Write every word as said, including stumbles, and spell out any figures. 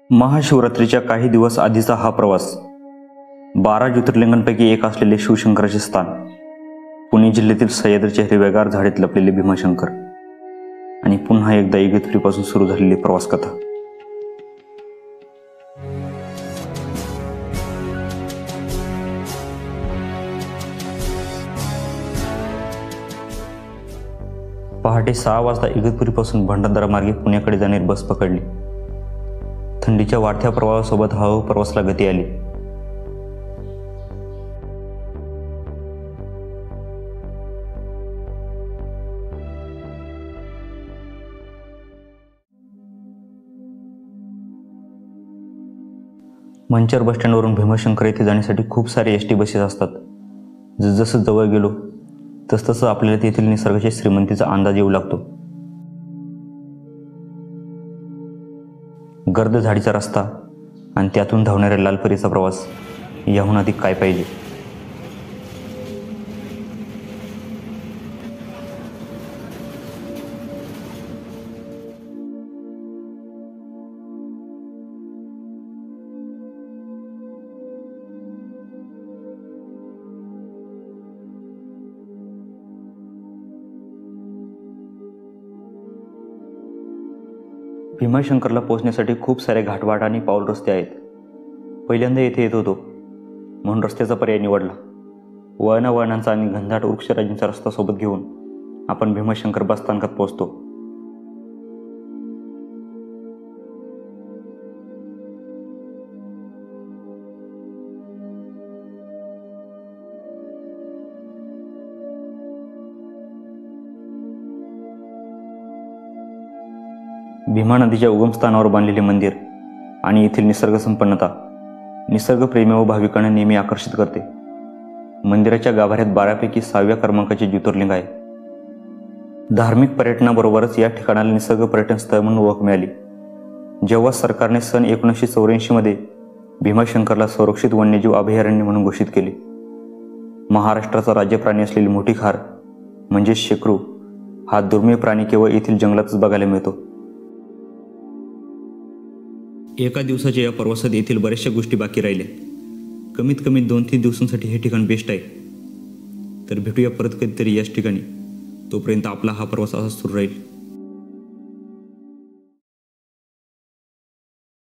महाशिवरात्रीच्या काही दिवस आधीचा हा प्रवास. बारा ज्योतिर्लिंगांपैकी एक असलेले शिवशंकराचे स्थान, पुणे जिल्ह्यातील सह्याद्रीच्या हिरव्यागार झाडीत लपलेले भीमाशंकर आणि पुन्हा एकदा इगतपुरीपासून सुरू झालेली प्रवास कथा. पहाटे सहा वाजता इगतपुरीपासून भंडारदरा मार्गे पुण्याकडे जाणारी बस पकडली. थंडीच्या वाढत्या प्रवाहासोबत हळूहळू प्रवासाला गती आली. मंचर बस स्टँडवरून भीमाशंकर येथे जाण्यासाठी खूप सारे एस टी बसेस असतात. जसजसं जवळ गेलो तसतसं आपल्याला तेथील निसर्गाच्या श्रीमंतीचा अंदाज येऊ लागतो. गर्द झाडीचा रस्ता आणि त्यातून धावणाऱ्या लालपरीचा प्रवास, याहून अधिक काय पाहिजे. भीमाशंकरला पोहोचण्यासाठी खूप सारे घाटवाट आणि पाऊल रस्ते आहेत. पहिल्यांदा येथे येत होतो म्हणून रस्त्याचा पर्याय निवडला. वळणा वळणांचा आणि घनदाट वृक्षराजींचा रस्ता सोबत घेऊन आपण भीमाशंकर बस स्थानकात पोहोचतो. भीमा नदीच्या उगमस्थानावर बांधलेले मंदिर आणि येथील निसर्ग संपन्नता निसर्गप्रेमी व भाविकांना नेहमी आकर्षित करते. मंदिराच्या गाभाऱ्यात बारापैकी सहाव्या क्रमांकाचे ज्योतिर्लिंग आहे. धार्मिक पर्यटनाबरोबरच या ठिकाणाला निसर्ग पर्यटन स्थळ म्हणून ओळख मिळाली जेव्हा सरकारने सन एकोणीसशे चौऱ्याऐंशी मध्ये भीमाशंकरला संरक्षित वन्यजीव अभयारण्य म्हणून घोषित केले. महाराष्ट्राचा राज्य प्राणी असलेली मोठी खार म्हणजे शेकरू हा दुर्मिळ प्राणी केवळ येथील जंगलातच बघायला मिळतो. एका दिवसाच्या या प्रवासात येथील बऱ्याचशा गोष्टी बाकी राहिल्या. कमीत कमी दोन तीन दिवसांसाठी हे ठिकाण बेस्ट आहे. तर भेटूया परत कधीतरी याच ठिकाणी. तोपर्यंत आपला हा प्रवास असा सुरू राहील.